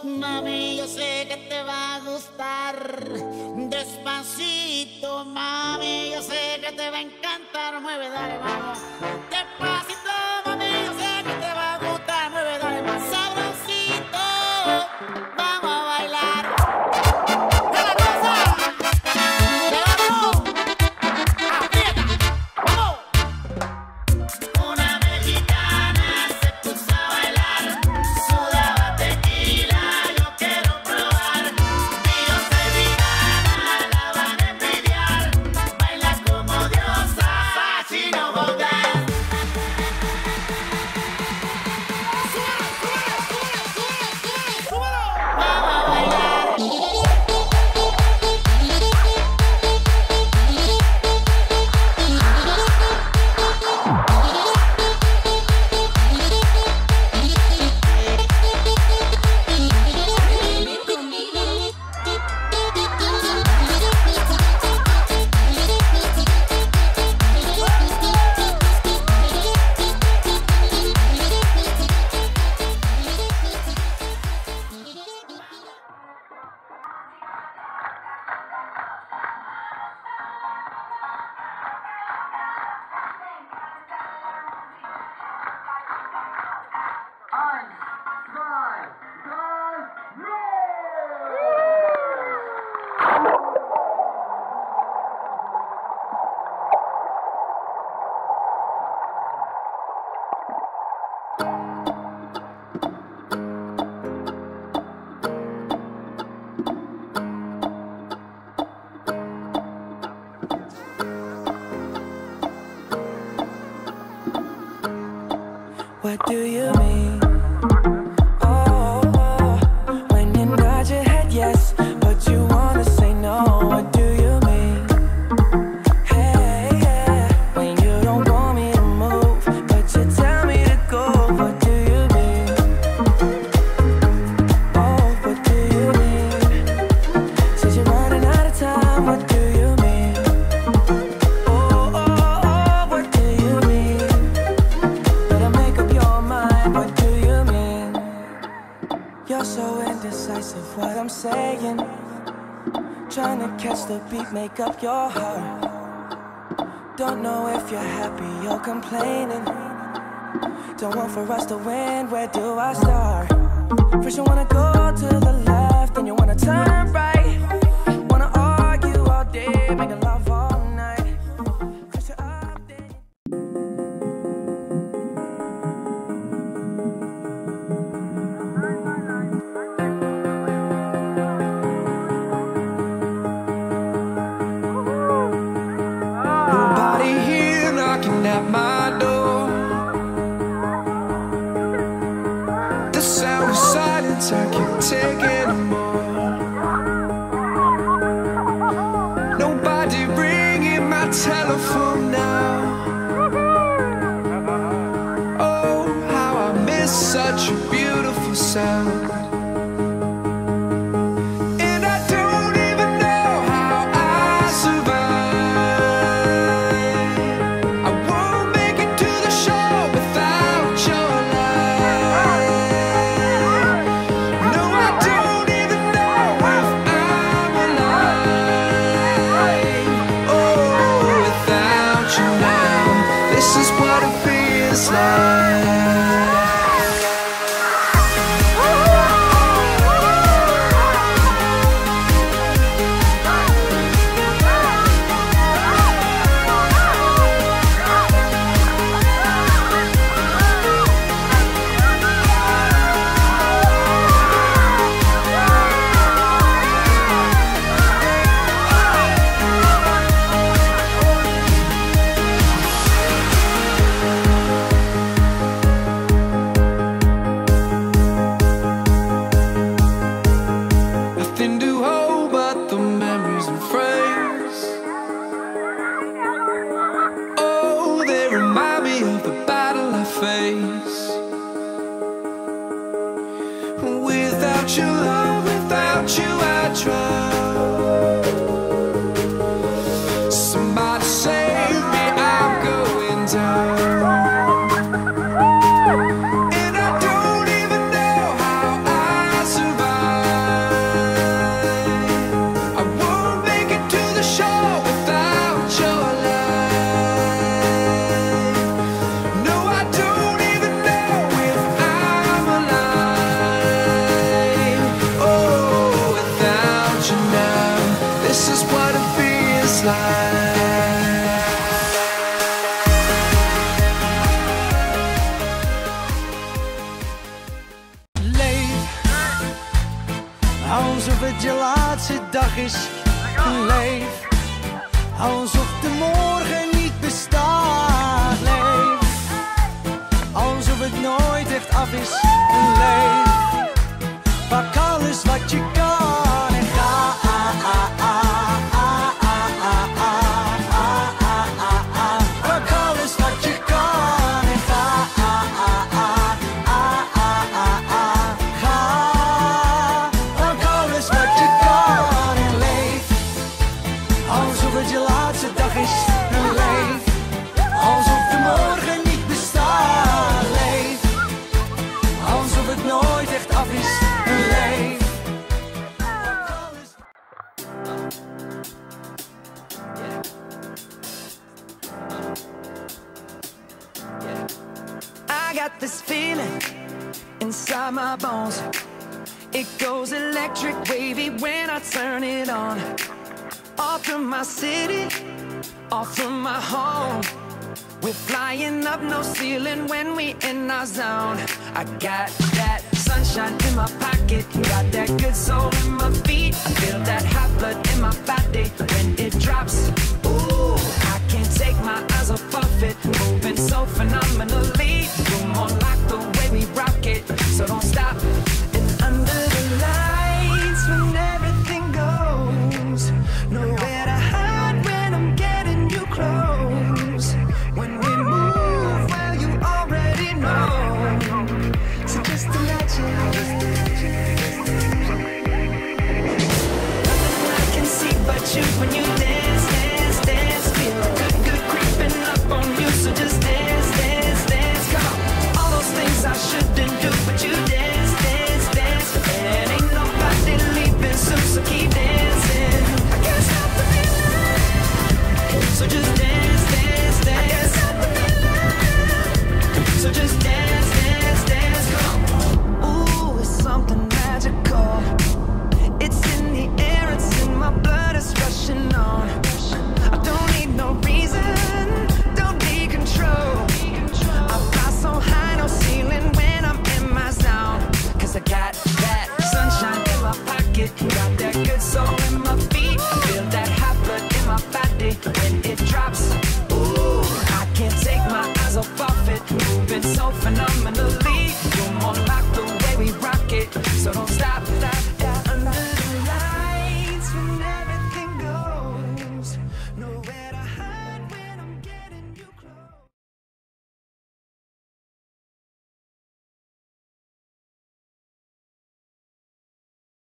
Mami, yo sé que te va a gustar. Despacito, mami, yo sé que te va a encantar. Mueve, dale, vamos. Despacito, mami, yo sé que te va a gustar. Mueve, dale, más sabrosito. Vamos a bailar. ¡De la cosa! ¡De la mano! ¡Aprieta! ¡Vamos! Una mexicana se puso a bailar. Sudaba tequila, yo quiero probar. Yo soy vegana, la van a envidiar. Baila como diosa, así no volver. ¡Súbelo! Vamos a bailar. What do you mean? Oh, when you nod your head yes, but you wanna say no. What do you mean? Hey, yeah, when you don't want me to move, but you tell me to go. What do you mean? Oh, what do you mean? Since you're running out of time, what do you mean? Oh, what do you mean? Better make up your mind, what do you mean? You're so indecisive, what I'm saying. Trying to catch the beat, make up your heart. Don't know if you're happy or complaining. Don't want for us to win, where do I start? First you wanna go to the left, then you wanna turn right. Wanna argue all day, make love all night. First you're up, then Nobody here knocking at my door. The sound of silence, I can't take anymore. Nobody ringing my telephone now. Oh, how I miss such a beautiful sound. And I don't even know how I survive. I won't make it to the show without your light. No, I don't even know if I'm alive. Oh, without you now, this is what it feels like. het je laatste dag is. Leef alsof de morgen niet bestaat. Leef alsof het nooit echt af is. Leef, pak alles wat je kan en ga. Pak alles wat je kan en ga. Ga, pak alles wat je kan en leef alsof het je laatste dag is. En leef alsof de morgen niet bestaat. Leef alsof het nooit echt af is. En leef. I got this feeling inside my bones. It goes electric wavy when I turn it on. Off from my city, off from my home. We're flying up no ceiling when we in our zone. I got that sunshine in my pocket, got that good soul in my feet. I feel that hot blood in my body when it drops. Ooh, I can't take my eyes off of it, moving so phenomenally.